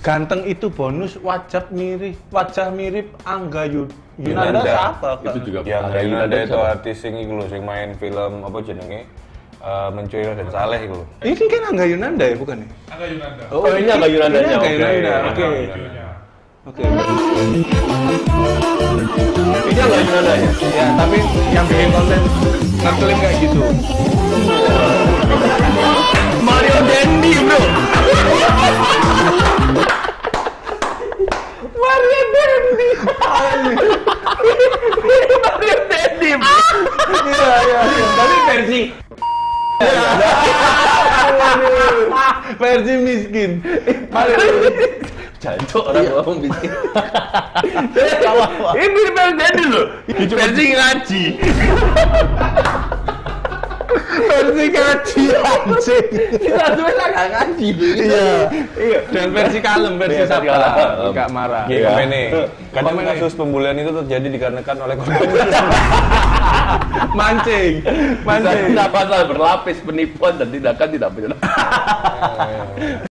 ganteng itu bonus, wajah mirip Angga Yunanda siapa? Itu juga yang Angga Yunanda itu artis sing iku lho sing main film apa jenenge? Mencuri Raden Saleh iku lho. Ini kan Angga Yunanda ya bukan ya? Angga Yunanda. Oh, ini Angga Yunanda. Ini Angga Yunanda. Oke. Oke. Ini Angga Yunanda ya? Ya, tapi yang bikin konten ngeklaim kayak gitu. Mario Dendi, bro. Mario Dendi. Mario Dendi. Iya. Tapi versi Versi miskin. jancuk orang ngomong bikin. Ini Mario Dendi loh. Versi ngaji. Versi ngaji anjing. Kita tuh enggak ngaji. Iya. Dan versi kalem, versi sabar. Enggak marah. Iya, ini. Kadang kasus pembulian itu terjadi dikarenakan oleh konten. Mancing. Pasal berlapis penipuan dan tindakan tidak pidana.